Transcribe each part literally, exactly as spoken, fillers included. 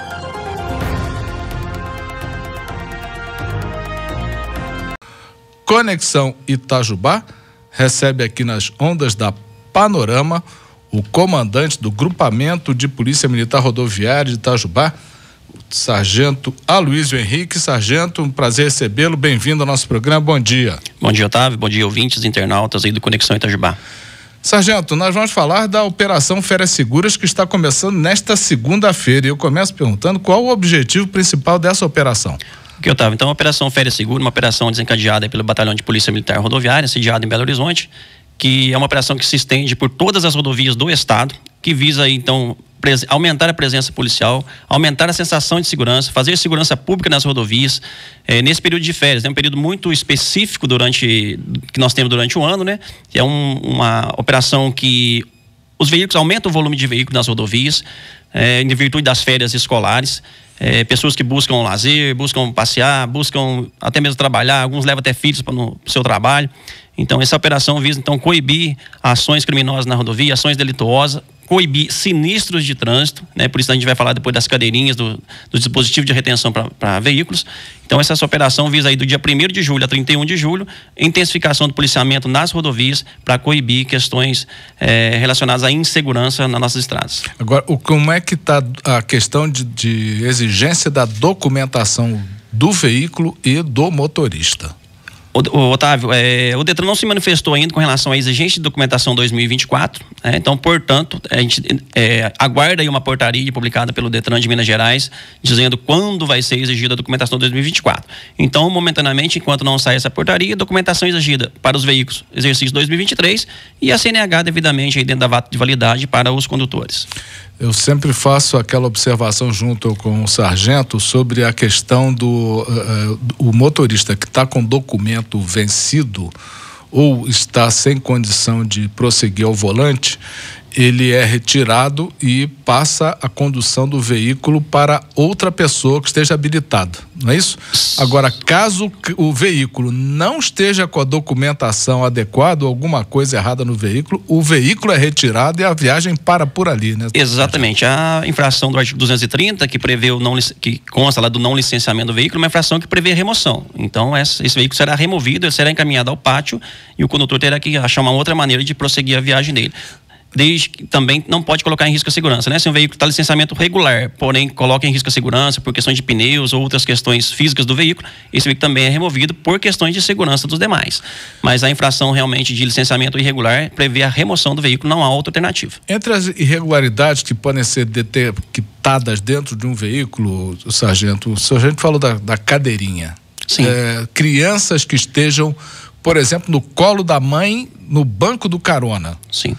Conexão Itajubá recebe aqui nas ondas da Panorama o comandante do Grupamento de Polícia Militar Rodoviária de Itajubá, o Sargento Aloysio Henrique. Sargento, um prazer recebê-lo, bem-vindo ao nosso programa, bom dia. Bom dia, Otávio, bom dia, ouvintes, internautas aí do Conexão Itajubá. Sargento, nós vamos falar da Operação Férias Seguras, que está começando nesta segunda-feira, e eu começo perguntando qual o objetivo principal dessa operação. Ok, Otávio, então a Operação Férias Segura, uma operação desencadeada pelo Batalhão de Polícia Militar Rodoviária, sediado em Belo Horizonte, que é uma operação que se estende por todas as rodovias do estado, que visa aí, então, aumentar a presença policial, aumentar a sensação de segurança, fazer segurança pública nas rodovias, é, nesse período de férias, é né, um período muito específico durante, que nós temos durante o ano, né? É um, uma operação que os veículos, aumenta o volume de veículos nas rodovias, é, em virtude das férias escolares. É, pessoas que buscam lazer, buscam passear, buscam até mesmo trabalhar, alguns levam até filhos para o seu trabalho. Então, essa operação visa, então, coibir ações criminosas na rodovia, ações delituosas, coibir sinistros de trânsito, né? Por isso a gente vai falar depois das cadeirinhas, do, do dispositivo de retenção para veículos. Então, essa, essa operação visa aí do dia primeiro de julho a trinta e um de julho, intensificação do policiamento nas rodovias para coibir questões é, relacionadas à insegurança nas nossas estradas. Agora, o, como é que está a questão de, de exigência da documentação do veículo e do motorista? O, o, Otávio, é, o Detran não se manifestou ainda com relação à exigência de documentação dois mil e vinte e quatro, né? Então, portanto, a gente é, aguarda aí uma portaria publicada pelo Detran de Minas Gerais, dizendo quando vai ser exigida a documentação dois mil e vinte e quatro. Então, momentaneamente, enquanto não sai essa portaria, a documentação exigida para os veículos exercício dois mil e vinte e três e a C N H devidamente aí dentro da data de validade para os condutores. Eu sempre faço aquela observação junto com o sargento sobre a questão do uh, o motorista que está com documento vencido ou está sem condição de prosseguir ao volante, ele é retirado e passa a condução do veículo para outra pessoa que esteja habilitada, não é isso? Agora, caso o veículo não esteja com a documentação adequada, alguma coisa errada no veículo, o veículo é retirado e a viagem para por ali, né? Exatamente. A infração do artigo duzentos e trinta, que prevê o não, que consta lá do não licenciamento do veículo, é uma infração que prevê remoção. Então, esse, esse veículo será removido, ele será encaminhado ao pátio e o condutor terá que achar uma outra maneira de prosseguir a viagem dele. Desde que também não pode colocar em risco a segurança, né? Se um veículo está licenciamento regular, porém coloca em risco a segurança por questões de pneus ou outras questões físicas do veículo, esse veículo também é removido por questões de segurança dos demais. Mas a infração realmente de licenciamento irregular prevê a remoção do veículo, não há outra alternativa. Entre as irregularidades que podem ser detectadas dentro de um veículo, o sargento, o sargento falou da, da cadeirinha. Sim. É, crianças que estejam, por exemplo, no colo da mãe, no banco do carona. Sim.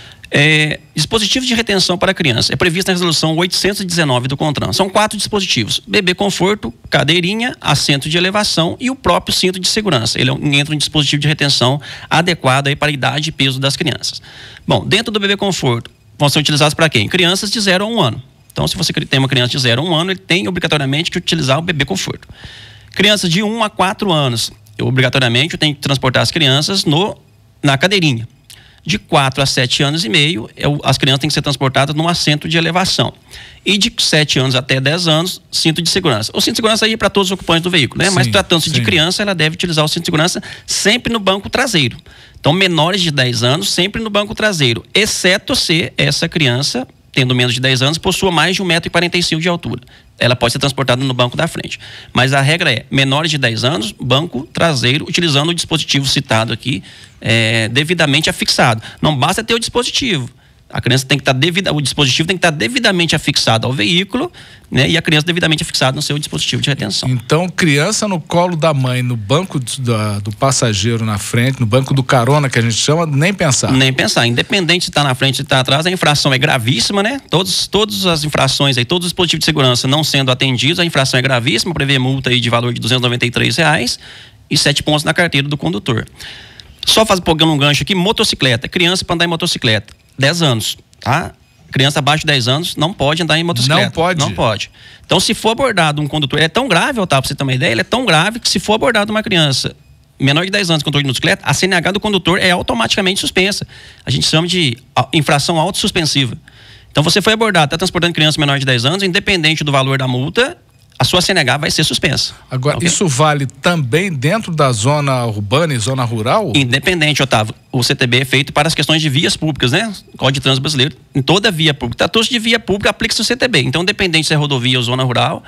É, dispositivo de retenção para criança é previsto na resolução oitocentos e dezenove do CONTRAN. São quatro dispositivos: bebê conforto, cadeirinha, assento de elevação e o próprio cinto de segurança. Ele entra um dispositivo de retenção adequado aí para a idade e peso das crianças. Bom, dentro do bebê conforto vão ser utilizados para quem? Crianças de zero a um ano. Então, se você tem uma criança de zero a um ano, ele tem obrigatoriamente que utilizar o bebê conforto. Crianças de um a quatro anos, eu obrigatoriamente eu tenho que transportar as crianças no, na cadeirinha. De quatro a sete anos e meio, as crianças têm que ser transportadas num assento de elevação. E de sete anos até dez anos, cinto de segurança. O cinto de segurança aí é para todos os ocupantes do veículo, né? Sim, mas tratando-se de criança, ela deve utilizar o cinto de segurança sempre no banco traseiro. Então, menores de dez anos, sempre no banco traseiro, exceto se essa criança, tendo menos de dez anos, possua mais de um metro e quarenta e cinco de altura. Ela pode ser transportada no banco da frente. Mas a regra é, menores de dez anos, banco traseiro, utilizando o dispositivo citado aqui, é, devidamente afixado. Não basta ter o dispositivo. A criança tem que estar devida, o dispositivo tem que estar devidamente afixado ao veículo, né? E a criança devidamente afixada no seu dispositivo de retenção. Então, criança no colo da mãe, no banco do, do passageiro na frente, no banco do carona, que a gente chama, nem pensar. Nem pensar. Independente se está na frente ou se está atrás, a infração é gravíssima, né? Todos, todas as infrações aí, todos os dispositivos de segurança não sendo atendidos, a infração é gravíssima, prevê multa aí de valor de duzentos e noventa e três reais e sete pontos na carteira do condutor. Só faz, pegando um gancho aqui, motocicleta. Criança para andar em motocicleta, dez anos, tá? Criança abaixo de dez anos não pode andar em motocicleta. Não pode? Não pode. Então, se for abordado um condutor, é tão grave, Otávio, para você ter uma ideia, ele é tão grave que se for abordado uma criança menor de dez anos com condutor de motocicleta, a C N H do condutor é automaticamente suspensa. A gente chama de infração autossuspensiva. Então você foi abordado, está transportando criança menor de dez anos, independente do valor da multa, a sua C N H vai ser suspensa. Agora, okay? Isso vale também dentro da zona urbana e zona rural? Independente, Otávio. O C T B é feito para as questões de vias públicas, né? Código de Trânsito Brasileiro, em toda via pública. Tratando-se de via pública, aplica-se o C T B. Então, independente se é rodovia ou zona rural,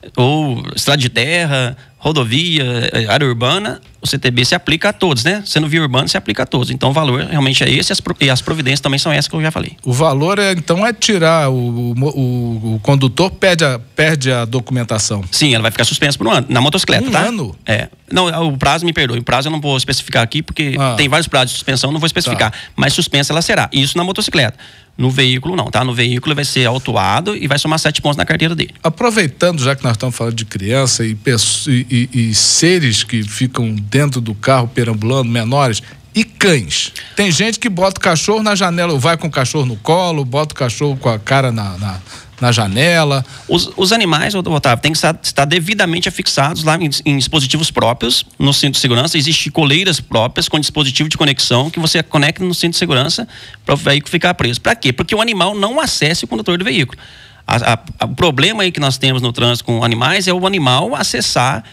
ou estrada de terra, rodovia, área urbana, o C T B se aplica a todos, né? Sendo via urbana, se aplica a todos. Então, o valor realmente é esse e as providências também são essas que eu já falei. O valor, é, então, é tirar, o, o, o condutor perde a, perde a documentação. Sim, ela vai ficar suspensa por um ano, na motocicleta, um tá? Um ano? É. Não, o prazo, me perdoe, o prazo eu não vou especificar aqui, porque ah. tem vários prazos de suspensão, não vou especificar. Tá. Mas suspensa ela será. Isso na motocicleta. No veículo não, tá? No veículo vai ser autuado e vai somar sete pontos na carteira dele. Aproveitando, já que nós estamos falando de criança e, e, e, e seres que ficam dentro do carro perambulando, menores, e cães. Tem gente que bota o cachorro na janela, ou vai com o cachorro no colo, bota o cachorro com a cara na... na... na janela. Os, os animais, Otávio, têm que estar, estar devidamente afixados lá em, em dispositivos próprios no cinto de segurança. Existem coleiras próprias com dispositivo de conexão que você conecta no cinto de segurança para o veículo ficar preso. Para quê? Porque o animal não acesse o condutor do veículo. A, a, a, o problema aí que nós temos no trânsito com animais é o animal acessar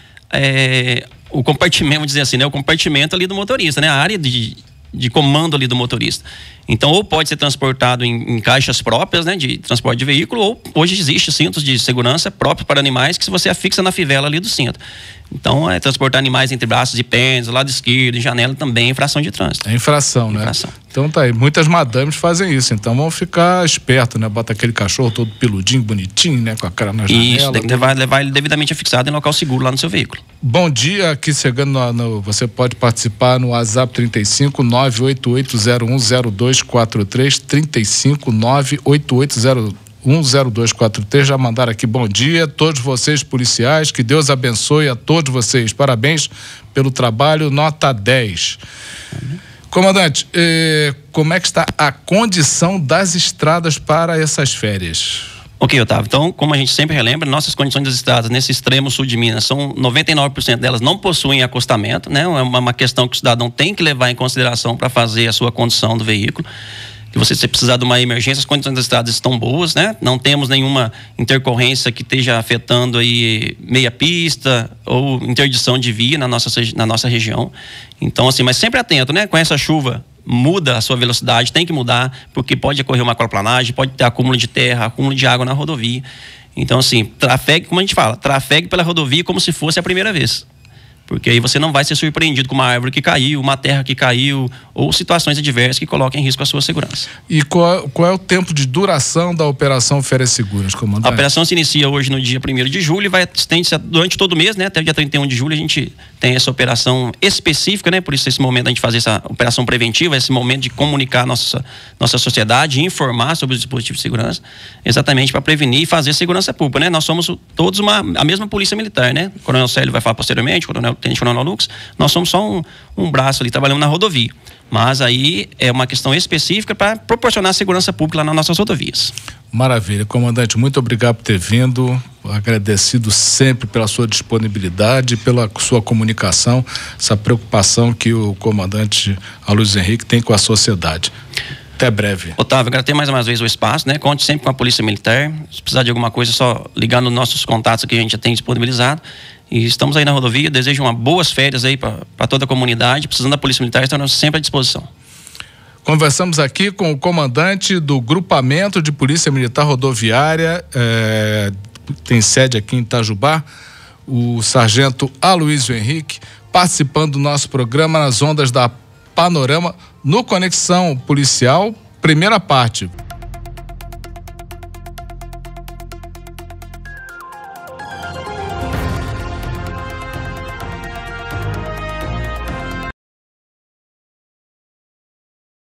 é, o compartimento, vamos dizer assim, né? O compartimento ali do motorista, né? A área de, de comando ali do motorista. Então, ou pode ser transportado em, em caixas próprias, né, de transporte de veículo, ou hoje existe cintos de segurança próprios para animais que você afixa na fivela ali do cinto. Então, é transportar animais entre braços e pernas, lado esquerdo, em janela, também é infração de trânsito. É infração, né? Infração. Então tá aí, muitas madames fazem isso, então vão ficar espertos, né? Bota aquele cachorro todo peludinho, bonitinho, né? Com a cara na janela. Isso, tem que levar, levar ele devidamente afixado em local seguro lá no seu veículo. Bom dia, aqui chegando no, no, você pode participar no WhatsApp trinta e cinco, nove oito oito zero um zero dois quatro três, trinta e cinco, nove oito oito zero um zero dois quatro três. Já mandaram aqui bom dia a todos vocês policiais, que Deus abençoe a todos vocês, parabéns pelo trabalho, nota dez. Uhum. Comandante, eh, como é que está a condição das estradas para essas férias? Ok, Otávio, então, como a gente sempre relembra, nossas condições das estradas nesse extremo sul de Minas são noventa e nove por cento delas não possuem acostamento, né? É uma, uma questão que o cidadão tem que levar em consideração para fazer a sua condução do veículo. Que você, se precisar de uma emergência, as condições das estradas estão boas, né? Não temos nenhuma intercorrência que esteja afetando aí meia pista ou interdição de via na nossa, na nossa região. Então, assim, mas sempre atento, né? Com essa chuva, muda a sua velocidade, tem que mudar, porque pode ocorrer uma aquaplanagem, pode ter acúmulo de terra, acúmulo de água na rodovia. Então, assim, trafegue, como a gente fala, trafegue pela rodovia como se fosse a primeira vez. Porque aí você não vai ser surpreendido com uma árvore que caiu, uma terra que caiu, ou situações adversas que coloquem em risco a sua segurança. E qual, qual é o tempo de duração da Operação Férias Seguras, comandante? A operação se inicia hoje no dia primeiro de julho e vai estende durante todo o mês, né? Até o dia trinta e um de julho a gente tem essa operação específica, né? Por isso esse momento a gente fazer essa operação preventiva, esse momento de comunicar a nossa, nossa sociedade, informar sobre os dispositivos de segurança, exatamente para prevenir e fazer segurança pública, né? Nós somos todos uma, a mesma polícia militar, né? O Coronel Célio vai falar posteriormente, o Coronel Tenente Coronel Lucas, nós somos só um, um braço ali trabalhando na rodovia. Mas aí é uma questão específica para proporcionar segurança pública lá nas nossas rodovias. Maravilha. Comandante, muito obrigado por ter vindo. Agradecido sempre pela sua disponibilidade, pela sua comunicação, essa preocupação que o comandante Aloysio Henrique tem com a sociedade. Até breve. Otávio, agradecer mais uma vez o espaço, né? Conte sempre com a Polícia Militar. Se precisar de alguma coisa, é só ligar nos nossos contatos que a gente já tem disponibilizado. E estamos aí na rodovia, desejo uma boas férias aí para toda a comunidade. Precisando da Polícia Militar, estamos sempre à disposição. Conversamos aqui com o comandante do Grupamento de Polícia Militar Rodoviária, é, tem sede aqui em Itajubá, o sargento Aloysio Henrique, participando do nosso programa nas ondas da Panorama, no Conexão Policial, primeira parte.